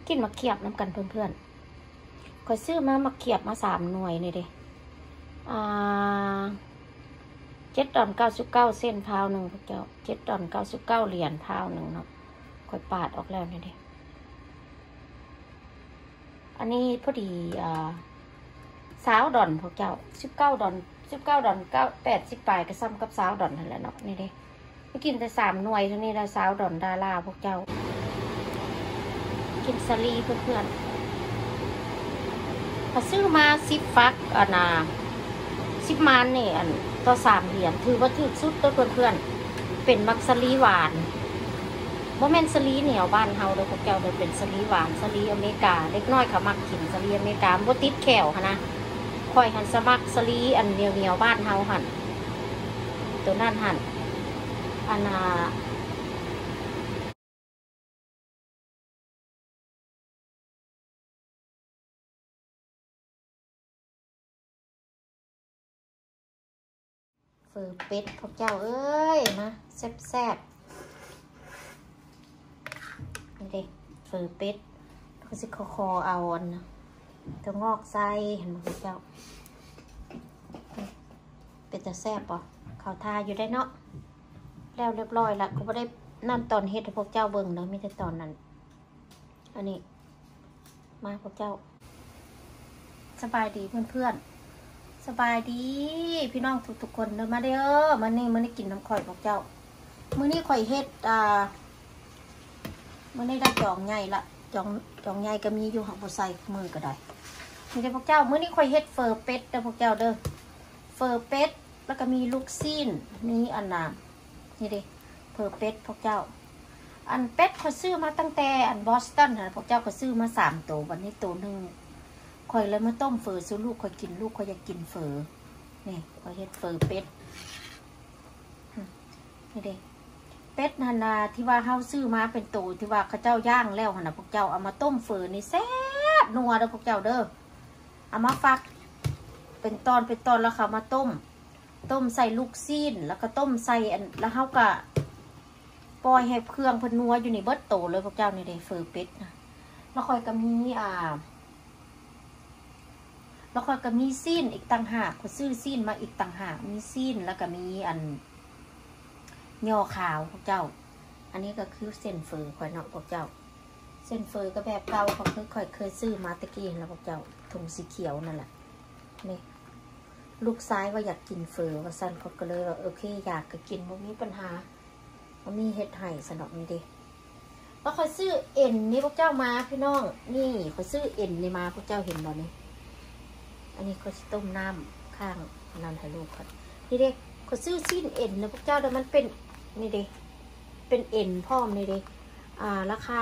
กินมะเขียบน้ำกันเพื่อนๆคอยซื้อมามะเขียบมา3 หน่วยนี่เด้$7.99พาวหนึ่งพวกเจ้า$7.99เหรียญพาวหนึ่งเนาะคอยปาดออกแล้วนี่เด้อันนี้พอดี$20พวกเจ้า$19.80ปลายก็ซ้ำกับ$20นั่นแหละเนาะนี่เด้ไปกินแต่3 หน่วยเท่านี้ได้$20ดาราพวกเจ้ากินสลีเพื่อนๆพอซื้อมา10 ฟัก10 มันนี่ต่อ3 เหรียญถือว่าถูกสุดตัวเพื่อนๆเป็นมักสลีหวานโมเมนต์สลีเหนียวบ้านเฮาเลยพวกเจ้าเลยเป็นสลีหวานสลีอเมริกาเล็กน้อยเขามักกินสลีอเมริกาบ่ติดแขวนะคอยหันสมักสลีเหนียวบ้านเฮาหันตัวนั่นหันเฟอเป็ดพวกเจ้าเอ้ยมาแซ่บนี่เด็กเฟอเป็ดเขาสิคอเอาตัวงอกไส้เห็นไหมพวกเจ้าเป็นแต่แซ่บป่ะเขาทาอยู่ได้เนาะแล้วเรียบร้อยละก็ไม่ได้นั่นตอนเฮ็ดให้พวกเจ้าเบิ่งเนาะมีแต่ตอนนั้นอันนี้มาพวกเจ้าสบายดีเพื่อนๆสบายดีพี่น้องทุกคนเดินมาเด้อมานี่กินน้ำข่อยพวกเจ้ามื้อนี้ข่อยเฮ็ดมื้อนี้ได้จองใหญ่ละจองใหญ่ก็มีอยู่หักบ่ใส่มือก็ได้นี่เด้อพวกเจ้ามื้อนี้ข่อยเฮ็ดเฟอเป็ดเด้อพวกเจ้าเด้อเฟอเป็ดแล้วก็มีลูกซีนนี่นี่เด้เฟอเป็ดพวกเจ้าเป็ดข่อยซื้อมาตั้งแต่บอสตันนะพวกเจ้าก็ซื้อมา3 ตัววันนี้ตัวนึงข่อยเลยมาต้มเฟอซื้อลูกข่อยกินลูกข่อยอยากกินเฟอนี่ข่อยเฮ็ดเฟอเป็ดนี่เด้เป็ดที่ว่าเฮาซื้อมาเป็นตัวที่ว่าเขาเจ้าย่างแล้วหั่นน่ะพวกเจ้าเอามาต้มเฟอนี่แซ่บนัวเด้อพวกเจ้าเด้อเอามาฟักเป็นตอนแล้วเขามาต้มใส่ลูกซีนแล้วก็ต้มใส่แล้วเฮาก็ปล่อยให้เครื่องเพิ่นนัวอยู่ในเบิดโตเลยพวกเจ้านี่เด้เฟอเป็ดนะแล้วค่อยก็มีซีนอีกต่างหากก็ซื้อซีนมาอีกต่างหากมีซีนแล้วก็มีย่อขาวพวกเจ้าอันนี้ก็คือเส้นเฟอข่อยเนาะพวกเจ้าเส้นเฟอก็แบบเก่าเขาเคยซื้อมาตะกี้แล้วพวกเจ้าถุงสีเขียวนั่นแหละนี่ลูกซ้ายว่าอยากกินเฟอว่าสั้นเขาก็เลยว่าโอเคอยากก็กินบ่มีปัญหาบ่มีเฮ็ดให้สนอกนี่ดิแล้วค่อยซื้อเอ็นนี่พวกเจ้ามาพี่น้องนี่ค่อยซื้อเอ็นนี่มาพวกเจ้าเห็นบ่นี่อันนี้ค่อยต้มน้ำข้างนั่นให้ลูกค่ะนี่เด็กค่อยซื้อซีนเอ็นนะพวกเจ้าแต่มันเป็นนี่ดิเป็นเอ็นพร้อมนี่ดิราคา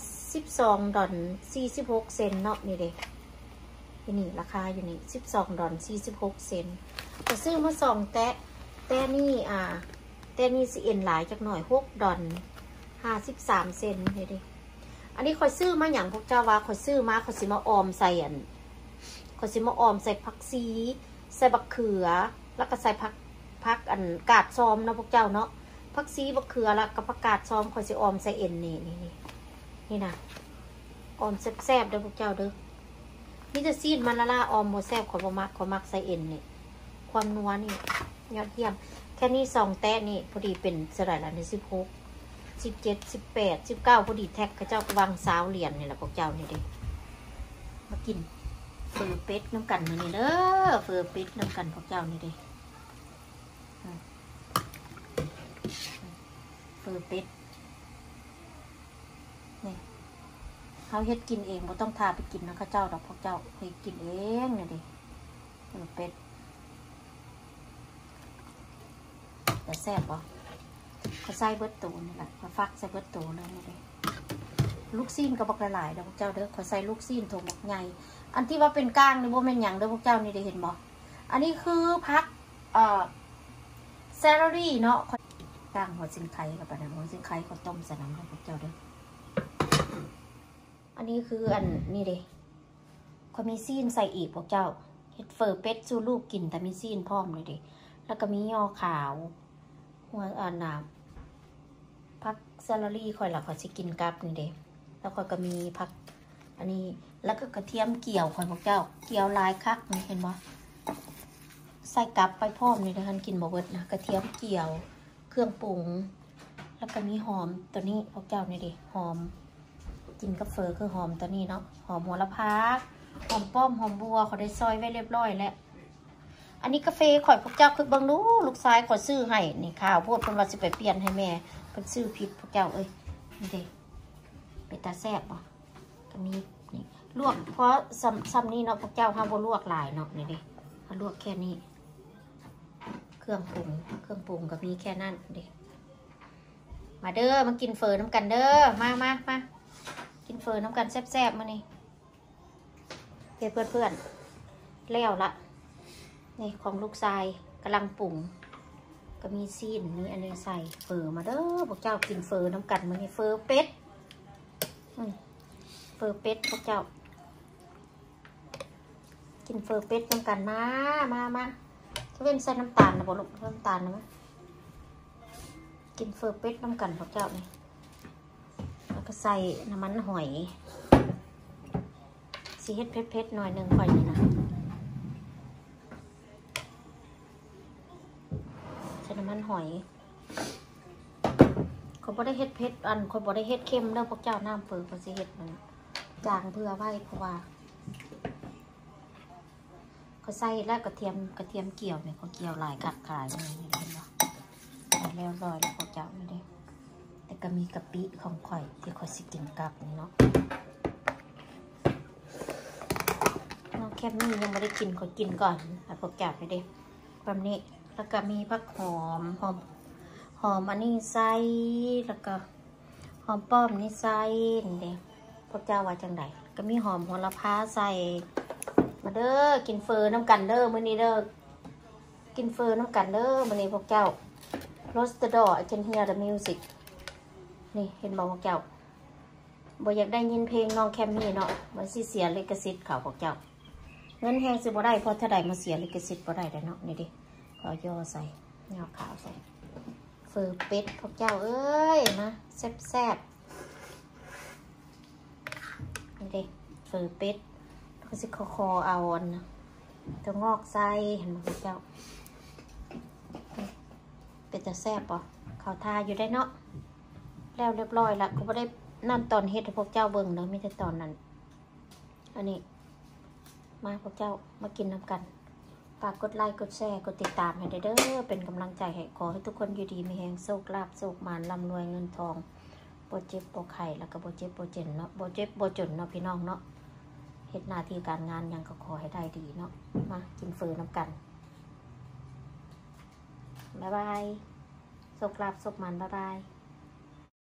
$12.46เนาะนี่ดินี่ราคาอยู่นี่$12.46ก็ซื้อมา2 แต่นี่แต่นี่สิเอ็นหลายจักหน่อย$6.53นี่ดิอันนี้ค่อยซื้อมาอย่างพวกเจ้าว่าค่อยซื้อมาค่อยสิมาออมใส่ค่อยสิมาออมใส่ผักชีใส่บักเขือแล้วก็ใส่ผักกาดซ้อมนะพวกเจ้าเนาะผักชีบักเขือแล้วก็ผักกาดซ้อมค่อยสิออมใส่เอ็นนี่นะออมแซ่บๆเด้อพวกเจ้าเด้อนี่จะซีดมันละออมโมแซบขอมักใส่เอ็นนี่ความนัวนี่ยอดเยี่ยมแค่นี้2 แตะนี่พอดีเป็นสลายละใน16 17 18 19พอดีแท็กเขาเจ้าวาง20 เหรียญนี่แหละพวกเจ้านี่เด้มากินเฟอเป็ดน้ำกันมานี่เด้อเฟอเป็ดน้ำกันพวกเจ้านี่เด้เฟอเป็ดนี่เขาเฮ็ดกินเองบ่ต้องทาไปกินนะข้าเจ้าดอกพวกเจ้าเฮ็ดกินเองนี่ดิเป็ดแต่แซ่บป่ะเขาใส่เบิดตูนี่แหละเขาฟักใส่เบิดตูเลยนี่ดิลูกซีนก็บอกหลายๆเด้อพวกเจ้าเด้อเขาใส่ลูกซีนถุงบักใหญ่อันที่ว่าเป็นก้างนี่บ่แม่นหยังเด้อพวกเจ้านี่ได้เห็นบ่อันนี้คือพักแซลลี่เนาะก้างหัวซิงไข่กับปลาหัวซิงไข่เขาต้มใส่น้ำเด้อพวกเจ้าเด้ออันนี้คือนี่เด้เขามีซีนใส่อีกพวกเจ้าเฮ็ดเฟอเป็ดสู้ลูกกินแต่มีซีนพร้อมเลยเด้แล้วก็มียอขาวหัวพักซาลารี่ค่อยละค่อยสิกินกับนี่เด้แล้วก็มีพักอันนี้แล้วก็กระเทียมเกี่ยวข่อยบอกเจ้าเกี่ยวลายคักนี่เห็นบ่ใส่กลับไปพร้อมนี่นะคะกินบ่เบิดนะกระเทียมเกี่ยวเครื่องปรุงแล้วก็มีหอมตัวนี้พวกเจ้านี่ดิหอมกินกับเฟอคือหอมตัวนี้เนาะหอมหัวละพาหอมป้อมหอมบัวเขาได้ซอยไว้เรียบร้อยแล้วอันนี้กาแฟข่อยพวกเจ้าคือบังรู้ลูกชายข่อยซื้อให้นี่ข้าวโพดเพิ่นว่าสิไปเปลี่ยนให้แม่เพิ่นซื้อผิดพวกเจ้าเอ้ยนี่เด้เป็นตาแซ่บบ่ก็มีนี่ลวกเพราะซ้ำนี่เนาะพวกเจ้าห้ามบ่ลวกหลายเนาะนี่เด้ถ้าลวกแค่นี้เครื่องปรุงก็มีแค่นั้นเด้มาเด้อมากินเฟอน้ำกันเด้อมากินเฟอน้ำกันแซ่บๆมานี่เพื่อนแล้วละนี่ของลูกชายกำลังปรุงก็มีซีนนี่อันนี้ใส่เฟอมาเด้อพวกเจ้ากินเฟอน้ำกันมานี่เฟอเป็ดเฟอเป็ดพวกเจ้ากินเฟอเป็ดน้ำกันมาจะเป็นใส่น้ำตาลนะบอกลูกน้ำตาลนะมั้ยกินเฟอเป็ดน้ำกันพวกเจ้านี่แล้วก็ใส่น้ำมันหอยสีเฮ็ดเผ็ดๆหน่อยหนึ่งก่อนนี่นะใส่น้ำมันหอยเขาบ่ได้เฮ็ดเผ็ดเขาบ่ได้เฮ็ดเค็มเด้อพวกเจ้าน้ำเฟอเขาสิเฮ็ดมันจางเพื่อไว้เพราะว่าเขาใส่แล้วกระเทียมเกี่ยวเนี่ยเขาเกี่ยวหลายกัดขายเลยนี่เห็นบ่แล้วลอยแล้วพวกเจ้านี่เด้แต่ก็มีกะปิของข่อยที่ข่อยสิกินกับนี่เนาะน้องแคมมี่ยังไม่ได้กินข่อยกินก่อนให้พวกเจ้าไปเด้แบบนี้แล้วก็มีผักหอมอันนี้ใส่แล้วก็หอมป้อมนี่ใส่นี่เด้พวกเจ้าว่าจังไดก็มีหอมหัวละพาใส่มาเด้อกินเฟอน้ำกันเด้อมื้อนี้เด้อกินเฟอน้ำกันเด้อมื้อนี้พวกเจ้า Close the door I can hear the music นี่เห็นบอกพวกเจ้าบ่อยากได้ยินเพลงน้องแคมมี่เนาะมันสิเสียลิขสิทธิ์เขาพวกเจ้าเงินแหงสิบ่ได้เพราะถ้าได้มาเสียลิขสิทธิ์บ่ได้เนาะนี่ดิขอย่อใส่ย่อขาวใส่เฟอเป็ดพวกเจ้าเอ้ยนะแซ่บนี่ดิเฟอเป็ดก็สิคอเอาอันตัวงอกใส่เห็นไหมพวกเจ้าเป็นจะแซ่บป่ะเขาทาอยู่ได้เนาะแล้วเรียบร้อยละก็ไม่ได้นั่นตอนเฮ็ดให้พวกเจ้าเบิ่งเนาะมีแต่ตอนนั้นอันนี้มาพวกเจ้ามากินน้ำกันฝากกดไลค์กดแชร์กดติดตามให้เด้อเป็นกำลังใจให้ขอให้ทุกคนอยู่ดีมีแรงโชคลาภโชคมานร่ำรวยเงินทองโปรเจ็บโปรไข่แล้วก็โปรเจ็บโปรเจนเนาะโปรเจ็บโปรจนเนาะพี่น้องเนาะเฮ็ดหน้าที่การงานยังก็ขอให้ได้ดีเนาะมากินเฟอน้ำกันบ๊ายบายโชคลาภโชคมันบ๊ายบาย